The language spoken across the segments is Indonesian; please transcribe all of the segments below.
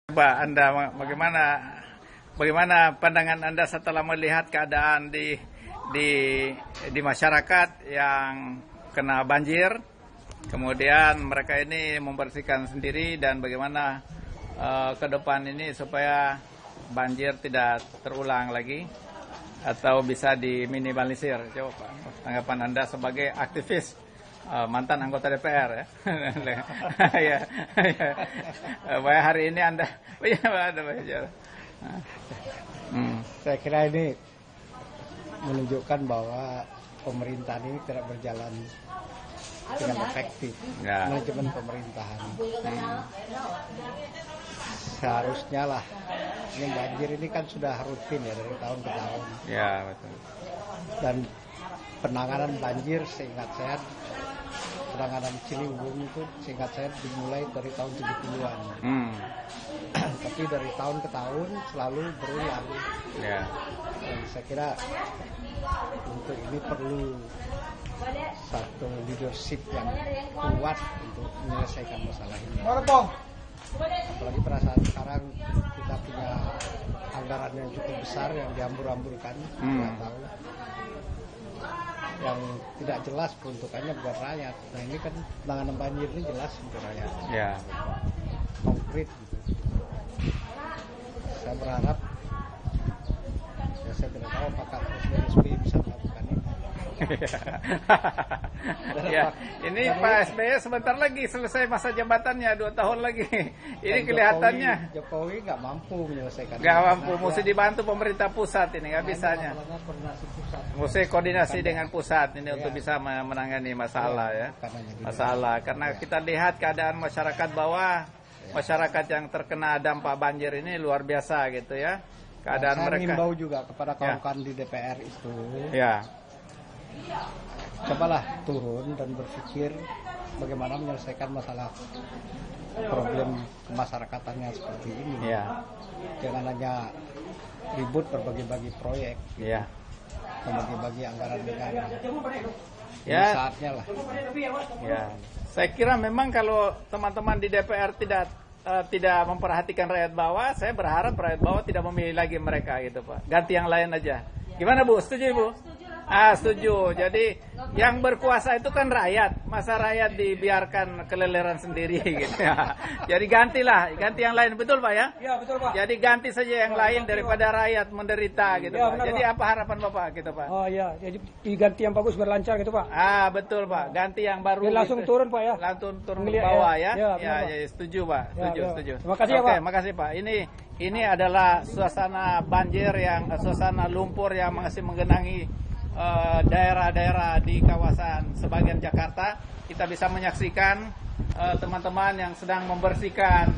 Pak, Anda bagaimana pandangan Anda setelah melihat keadaan di masyarakat yang kena banjir, kemudian mereka ini membersihkan sendiri, dan bagaimana ke depan ini supaya banjir tidak terulang lagi atau bisa diminimalisir? Coba Pak, tanggapan Anda sebagai aktivis, mantan anggota DPR ya. Ya, ya. Hari ini Anda ada bicara. Saya kira ini menunjukkan bahwa pemerintahan ini tidak berjalan dengan efektif. Ya. Manajemen pemerintahan. Seharusnya lah, ini banjir ini kan sudah rutin ya dari tahun ke tahun. Ya, betul. Dan penanganan banjir seingat saya, penanganan Ciliwung itu seingat saya dimulai dari tahun 70-an. Tapi dari tahun ke tahun selalu berulang. Ya. Dan saya kira untuk ini perlu satu leadership yang kuat untuk menyelesaikan masalah ini. Apalagi pada saat sekarang kita punya anggaran yang cukup besar yang dihambur-hamburkan tiap tahun, yang tidak jelas peruntukannya buat rakyat. Nah ini kan penanganan banjir ini jelas untuk rakyat, Ya. konkret gitu. Saya berharap, ya saya tidak tahu apakah Presiden SBY bisa melakukan ini. Ya, ini Pak SBY sebentar lagi selesai masa jabatannya, 2 tahun lagi. Ini Dan kelihatannya Jokowi nggak mampu menyelesaikan. nggak mampu, mesti dibantu pemerintah pusat ini, nggak bisanya. Mesti koordinasi dengan pusat ini untuk bisa menangani masalah ya. Masalah karena kita lihat keadaan masyarakat bawah, masyarakat yang terkena dampak banjir ini luar biasa gitu ya. Keadaan saya mereka. mengimbau juga kepada kawan-kawan di DPR itu. Ya. Cobalah turun dan berpikir bagaimana menyelesaikan masalah problem kemasyarakatan yang seperti ini. Ya. Jangan hanya ribut berbagi-bagi proyek, Ya. membagi-bagi anggaran negara. Ya. Ini saatnya lah. Ya. Saya kira memang kalau teman-teman di DPR tidak memperhatikan rakyat bawah, saya berharap rakyat bawah tidak memilih lagi mereka gitu Pak. Ganti yang lain aja. Gimana Bu? Setuju Bu? Setuju. Jadi yang berkuasa itu kan rakyat. Masa rakyat dibiarkan keleleran sendiri gitu ya. Jadi ganti yang lain, betul Pak ya? Iya, betul Pak. Jadi ganti saja yang lain daripada rakyat menderita gitu Ya, Pak. benar, Jadi Pak. apa harapan Bapak gitu Pak? Oh iya, jadi diganti yang bagus berlancar gitu Pak. Betul Pak. Ganti yang baru. Ya, langsung gitu. turun Pak ya. Langsung turun ke Ngelihat, bawah ya. ya. Ya, benar, Pak. Setuju Pak. Setuju, Ya. setuju. Terima kasih ya, Oke, Pak. makasih Pak. Ini adalah suasana banjir suasana lumpur yang masih menggenangi daerah-daerah di kawasan sebagian Jakarta. Kita bisa menyaksikan teman-teman yang sedang membersihkan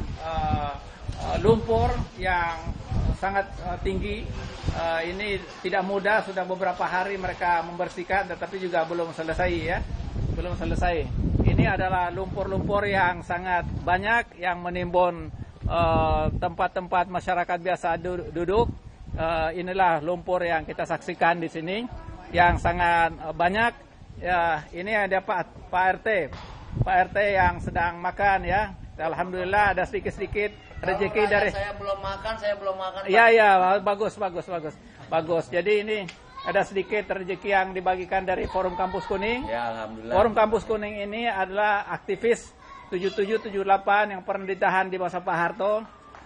lumpur yang sangat tinggi. Ini tidak mudah, sudah beberapa hari mereka membersihkan, tetapi juga belum selesai ya. Belum selesai. Ini adalah lumpur-lumpur yang sangat banyak yang menimbun tempat-tempat masyarakat biasa duduk. Inilah lumpur yang kita saksikan di sini, yang sangat banyak. Ya, ini ada Pak RT yang sedang makan ya. Alhamdulillah ada sedikit rezeki dari. Saya belum makan. Iya, bagus. Jadi ini ada sedikit rezeki yang dibagikan dari Forum Kampus Kuning. Ya, alhamdulillah. Forum Kampus Kuning ini adalah aktivis 77-78 yang pernah ditahan di masa Pak Harto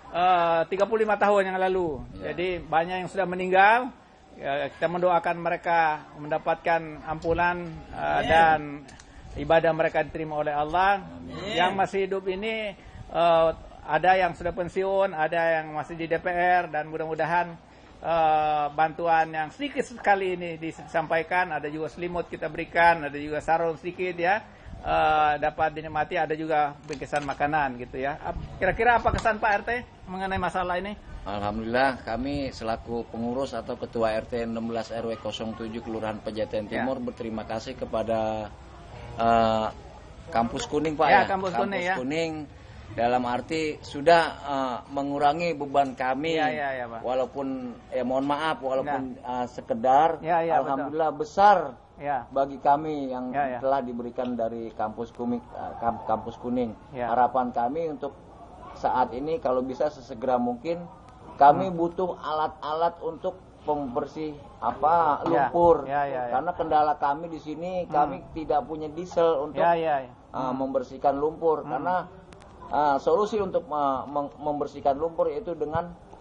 35 tahun yang lalu. Ya. Jadi banyak yang sudah meninggal. Ya, kita mendoakan mereka mendapatkan ampunan dan ibadah mereka diterima oleh Allah. Amin. Yang masih hidup ini ada yang sudah pensiun, ada yang masih di DPR, dan mudah-mudahan bantuan yang sedikit sekali ini disampaikan. Ada juga selimut kita berikan, ada juga sarung sedikit ya, dapat dinikmati, ada juga bingkisan makanan gitu ya. Kira-kira apa kesan Pak RT mengenai masalah ini? Alhamdulillah, kami selaku pengurus atau Ketua RT 16 RW 07 Kelurahan Pejaten Timur berterima kasih kepada Kampus Kuning Pak ya. Kampus Kuning dalam arti sudah mengurangi beban kami, Pak. walaupun mohon maaf, walaupun sekedar, alhamdulillah betul. besar Ya. bagi kami yang telah diberikan dari Kampus Kuning. Ya. Harapan kami untuk saat ini kalau bisa sesegera mungkin kami butuh alat-alat untuk pembersih lumpur. Karena kendala kami di sini kami tidak punya diesel untuk membersihkan lumpur karena solusi untuk membersihkan lumpur yaitu dengan